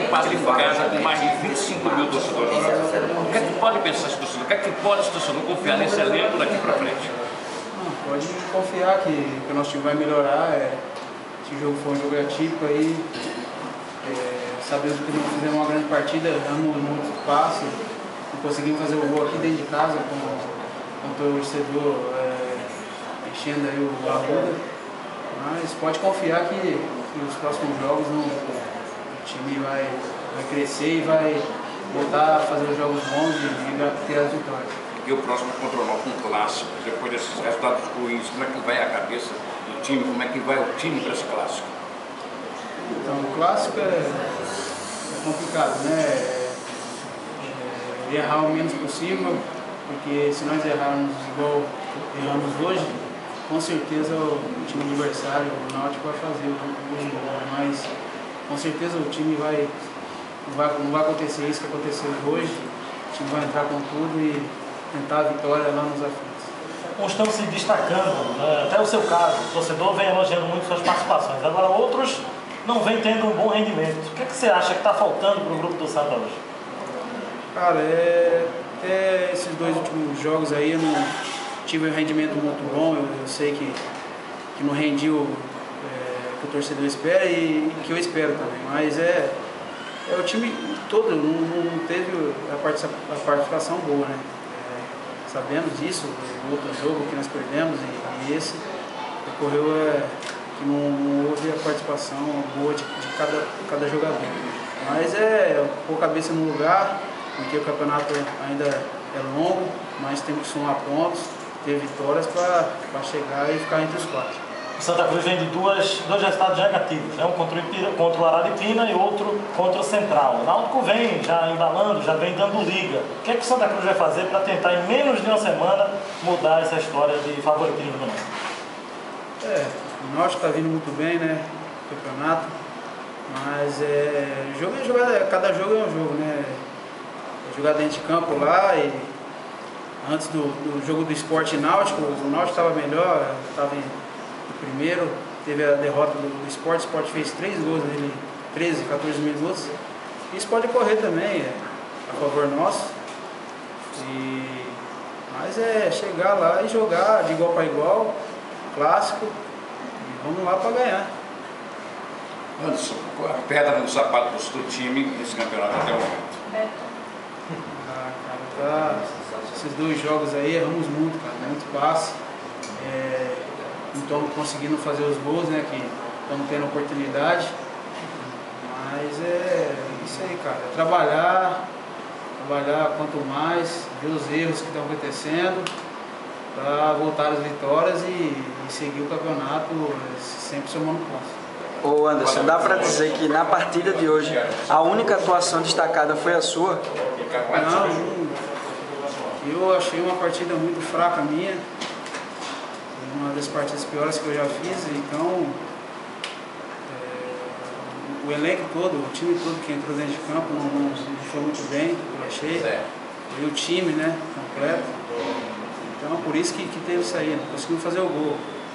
Padre em casa com mais de 25 mil torcedores. O que é que pode pensar esse torcedor? O que é que pode esse torcedor confiar nesse elenco daqui para frente? Não, pode confiar que o nosso time vai melhorar. Esse jogo foi um jogo atípico aí. Sabemos que não fizemos uma grande partida, damos muito espaço. Não conseguimos fazer o gol aqui dentro de casa com o torcedor enchendo aí o Arruda. Mas pode confiar que nos próximos jogos o time vai crescer e vai voltar a fazer os jogos bons e ter as vitórias. E o próximo contra o Náutico, um clássico. Depois desses resultados ruins, como é que vai a cabeça do time? Como é que vai o time para esse clássico? Então, o clássico é complicado, né? Errar o menos possível, porque se nós errarmos igual erramos hoje, com certeza o time adversário, o Náutico, vai fazer o gol, mas com certeza o time não vai acontecer isso que aconteceu hoje. O time vai entrar com tudo e tentar a vitória lá nos aflitos. Uns estão se destacando, né? Até o seu caso, o torcedor vem elogiando muito suas participações, agora outros não vem tendo um bom rendimento. O que você acha que está faltando para o grupo do Santa hoje? Cara, até esses dois últimos jogos aí eu não tive um rendimento muito bom. Eu sei que não rendi o que o torcedor espera e que eu espero também, mas o time todo não teve a participação boa, né? Sabemos disso, o outro jogo que nós perdemos e esse ocorreu que não houve a participação boa de cada jogador. Mas pôr a cabeça no lugar, porque o campeonato ainda é longo, mas temos que somar pontos, ter vitórias para chegar e ficar entre os quatro. O Santa Cruz vem de dois resultados negativos, né? Um contra o Araripina e outro contra o Central. O Náutico vem já embalando, já vem dando liga. O que é que o Santa Cruz vai fazer para tentar, em menos de uma semana, mudar essa história de favoritismo do Náutico? O Náutico está vindo muito bem, né? O campeonato. Mas jogo é jogada, cada jogo é um jogo, né? Jogar dentro de campo lá e antes do jogo do Sport Náutico, o Náutico estava melhor, estava em primeiro, teve a derrota do Sport, o Sport fez 3 gols nele, 13, 14 minutos. Isso pode ocorrer também, a favor nosso. Mas chegar lá e jogar de igual para igual, clássico, e vamos lá para ganhar. Anderson, qual a pedra no sapato do time nesse campeonato até o momento? Esses 2 jogos aí erramos muito, cara, muito passe. Não estamos conseguindo fazer os gols, né? Que estamos tendo oportunidade. Mas isso aí, cara. Trabalhar quanto mais, ver os erros que estão acontecendo, para voltar às vitórias e seguir o campeonato sempre somando pontos. Ô Anderson, dá para dizer que na partida de hoje a única atuação destacada foi a sua? Não, eu achei uma partida muito fraca minha. Uma das partidas piores que eu já fiz, então o elenco todo, o time todo que entrou dentro de campo não foi muito bem, eu achei. E o time, né, completo. Então por isso que teve isso aí, não conseguimos fazer o gol.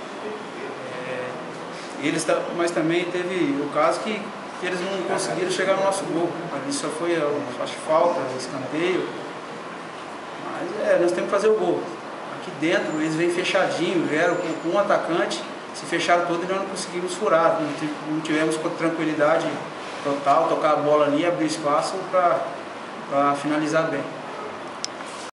Mas também teve o caso que eles não conseguiram chegar no nosso gol. Ali só foi, acho, falta, escanteio. Mas nós temos que fazer o gol. Aqui dentro eles vêm fechadinho, vieram com um atacante, se fecharam todo e nós não conseguimos furar, não tivemos tranquilidade total, tocar a bola ali, abrir espaço para finalizar bem.